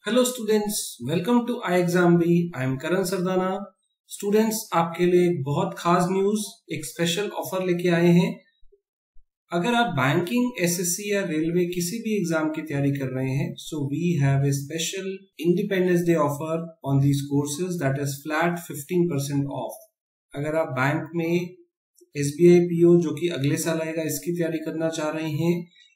Hello students, welcome to ixamBee। I am Karan Sardana. Students, आपके लिए एक बहुत खास न्यूज, एक स्पेशल ऑफर लेके आए हैं। अगर आप बैंकिंग, एसएससी या रेलवे किसी भी एग्जाम की तैयारी कर रहे हैं, so we have a special independence day offer on these courses that is flat 15% off. अगर आप बैंक में SBI PO जो कि अगले साल आएगा, इसकी तैयारी करना चाह रहे हैं,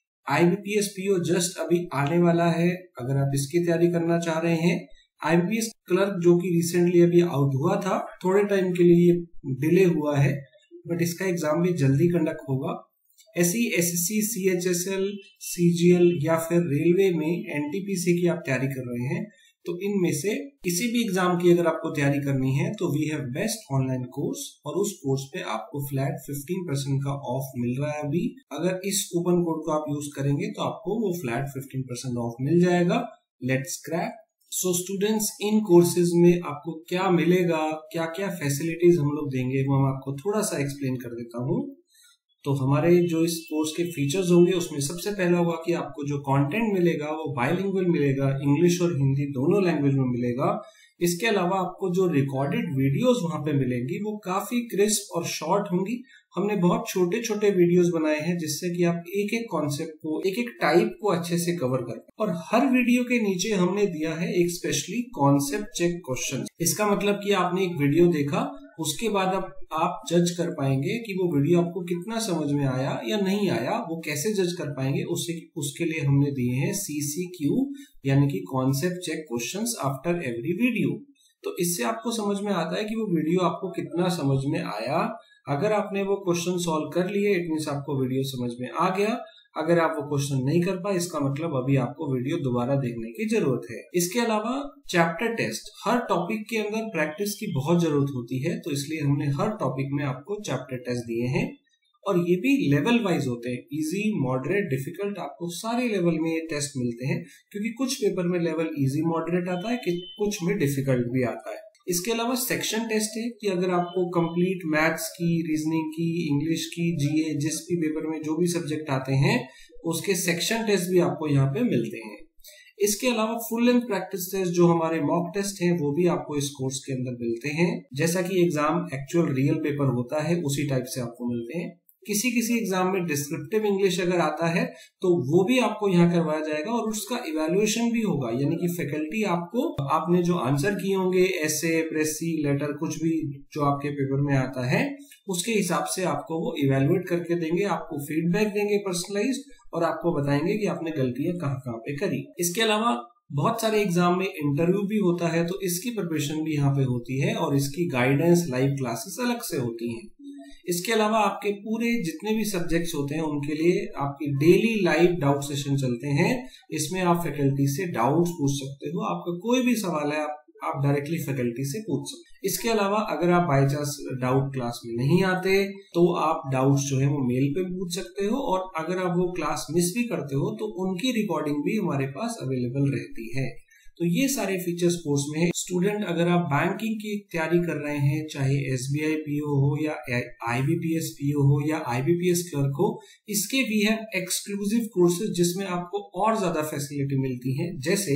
IBPS PO जस्ट अभी आने वाला है, अगर आप इसकी तैयारी करना चाह रहे हैं, IBPS क्लर्क जो कि रिसेंटली अभी आउट हुआ था, थोड़े टाइम के लिए डिले हुआ है, बट इसका एग्जाम भी जल्दी कंडक्ट होगा। ऐसी SSC, CHS, CGL या फिर रेलवे में NTPC की आप तैयारी कर रहे हैं, तो इनमें से किसी भी एग्जाम की अगर आपको तैयारी करनी है तो we have best online course, और उस कोर्स पे आपको फ्लैट 15% का ऑफ मिल रहा है अभी। अगर इस कूपन कोड को आप यूज करेंगे तो आपको वो फ्लैट 15% ऑफ मिल जाएगा। Let's crack. सो स्टूडेंट्स, इन कोर्सेज में आपको क्या मिलेगा, क्या क्या फैसिलिटीज हम लोग देंगे, वो मैं आपको थोड़ा सा एक्सप्लेन कर देता हूँ। तो हमारे जो इस कोर्स के फीचर्स होंगे उसमें सबसे पहला होगा कि आपको जो कंटेंट मिलेगा वो बाइलिंगुअल मिलेगा, इंग्लिश और हिंदी दोनों लैंग्वेज में मिलेगा। इसके अलावा आपको जो रिकॉर्डेड वीडियोस वहां पे मिलेंगी वो काफी क्रिस्प और शॉर्ट होंगी। हमने बहुत छोटे छोटे वीडियोस बनाए हैं जिससे कि आप एक एक कॉन्सेप्ट को, एक एक टाइप को अच्छे से कवर कर पाए। और हर वीडियो के नीचे हमने दिया है एक स्पेशली कॉन्सेप्ट चेक क्वेश्चन। इसका मतलब कि आपने एक वीडियो देखा, उसके बाद आप जज कर पाएंगे कि वो वीडियो आपको कितना समझ में आया या नहीं आया। वो कैसे जज कर पाएंगे, उसके लिए हमने दिए हैं CCQ यानी कि concept check questions after every video. तो इससे आपको समझ में आता है कि वो वीडियो आपको कितना समझ में आया। अगर आपने वो क्वेश्चन सॉल्व कर लिए, इट मींस आपको वीडियो समझ में आ गया। अगर आप वो क्वेश्चन नहीं कर पाए, इसका मतलब अभी आपको वीडियो दोबारा देखने की जरूरत है। इसके अलावा चैप्टर टेस्ट, हर टॉपिक के अंदर प्रैक्टिस की बहुत जरूरत होती है, तो इसलिए हमने हर टॉपिक में आपको चैप्टर टेस्ट दिए हैं। और ये भी लेवल वाइज होते हैं, इजी, मॉडरेट, डिफिकल्ट, आपको सारे लेवल में ये टेस्ट मिलते हैं, क्योंकि कुछ पेपर में लेवल इजी मॉडरेट आता है, कुछ में डिफिकल्ट भी आता है। इसके अलावा सेक्शन टेस्ट है कि अगर आपको कंप्लीट मैथ्स की, रीजनिंग की, इंग्लिश की, GA, जिस भी पेपर में जो भी सब्जेक्ट आते हैं उसके सेक्शन टेस्ट भी आपको यहाँ पे मिलते हैं। इसके अलावा फुल लेंथ प्रैक्टिस टेस्ट जो हमारे मॉक टेस्ट हैं वो भी आपको इस कोर्स के अंदर मिलते हैं। जैसा कि एग्जाम एक्चुअल रियल पेपर होता है उसी टाइप से आपको मिलते हैं। किसी एग्जाम में डिस्क्रिप्टिव इंग्लिश अगर आता है तो वो भी आपको यहाँ करवाया जाएगा, और उसका इवैल्यूएशन भी होगा, यानी कि फैकल्टी आपको, आपने जो आंसर किए होंगे, ऐसे, प्रेसी, लेटर, कुछ भी जो आपके पेपर में आता है उसके हिसाब से आपको वो इवैल्यूएट करके देंगे, आपको फीडबैक देंगे पर्सनलाइज्ड, और आपको बताएंगे कि आपने गलतियां कहाँ पे करी। इसके अलावा बहुत सारे एग्जाम में इंटरव्यू भी होता है, तो इसकी प्रिपरेशन भी यहाँ पे होती है, और इसकी गाइडेंस, लाइव क्लासेस अलग से होती हैं। इसके अलावा आपके पूरे जितने भी सब्जेक्ट्स होते हैं उनके लिए आपकी डेली लाइव डाउट सेशन चलते हैं। इसमें आप फैकल्टी से डाउट्स पूछ सकते हो, आपका कोई भी सवाल है आप डायरेक्टली फैकल्टी से पूछ सकते हो। इसके अलावा अगर आप बाय चांस डाउट क्लास में नहीं आते तो आप डाउट्स जो है वो मेल पे पूछ सकते हो, और अगर आप वो क्लास मिस भी करते हो तो उनकी रिकॉर्डिंग भी हमारे पास अवेलेबल रहती है। तो ये सारे फीचर्स कोर्स में है। स्टूडेंट, अगर आप बैंकिंग की तैयारी कर रहे हैं, चाहे SBI PO हो या IBPS PO हो या IBPS क्लर्क हो, इसके वी हैव एक्सक्लूसिव कोर्सेज जिसमें आपको और ज्यादा फैसिलिटी मिलती है। जैसे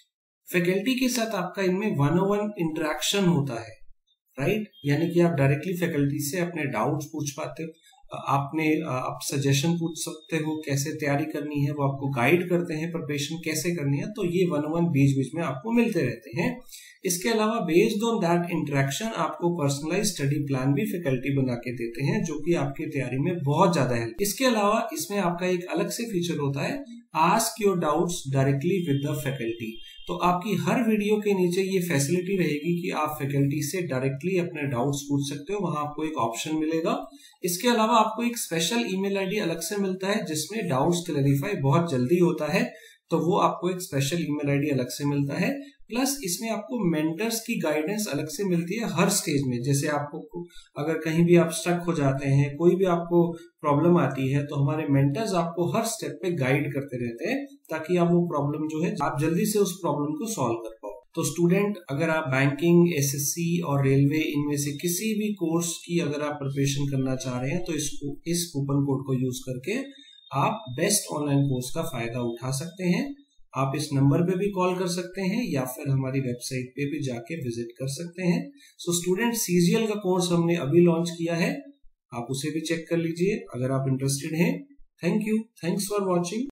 फैकल्टी के साथ आपका इनमें 1-on-1 इंटरेक्शन होता है, राइट, यानी कि आप डायरेक्टली फैकल्टी से अपने डाउट्स पूछ पाते हो, आप सजेशन पूछ सकते हो, कैसे तैयारी करनी है वो आपको गाइड करते हैं, प्रिपरेशन कैसे करनी है, तो ये 1-on-1 बीच में आपको मिलते रहते हैं। इसके अलावा बेस्ड ऑन दैट इंटरेक्शन आपको पर्सनलाइज स्टडी प्लान भी फैकल्टी बना के देते हैं, जो कि आपकी तैयारी में बहुत ज्यादा हेल्प। इसके अलावा इसमें आपका एक अलग से फीचर होता है, ask your doubts directly with the faculty. तो आपकी हर वीडियो के नीचे ये फैसिलिटी रहेगी कि आप फैकल्टी से डायरेक्टली अपने डाउट्स पूछ सकते हो, वहां आपको एक ऑप्शन मिलेगा। इसके अलावा आपको एक स्पेशल ईमेल आईडी अलग से मिलता है जिसमें डाउट्स क्लैरिफाई बहुत जल्दी होता है, तो वो आपको एक स्पेशल ईमेल आईडी अलग से मिलता है। प्लस इसमें आपको मेंटर्स की गाइडेंस अलग से मिलती है हर स्टेज में। जैसे आपको अगर कहीं भी आप स्टक हो जाते हैं, कोई भी आपको प्रॉब्लम आती है, तो हमारे मेंटर्स आपको हर स्टेप पे गाइड करते रहते हैं, ताकि आप वो प्रॉब्लम जो है आप जल्दी से उस प्रॉब्लम को सॉल्व कर पाओ। तो स्टूडेंट, अगर आप बैंकिंग, SSC और रेलवे इनमें से किसी भी कोर्स की अगर आप प्रिपरेशन करना चाह रहे हैं तो इस कूपन कोड को यूज करके आप बेस्ट ऑनलाइन कोर्स का फायदा उठा सकते हैं। आप इस नंबर पे भी कॉल कर सकते हैं या फिर हमारी वेबसाइट पे भी जाके विजिट कर सकते हैं। सो स्टूडेंट, CGL का कोर्स हमने अभी लॉन्च किया है, आप उसे भी चेक कर लीजिए अगर आप इंटरेस्टेड हैं। Thank you, thanks for watching.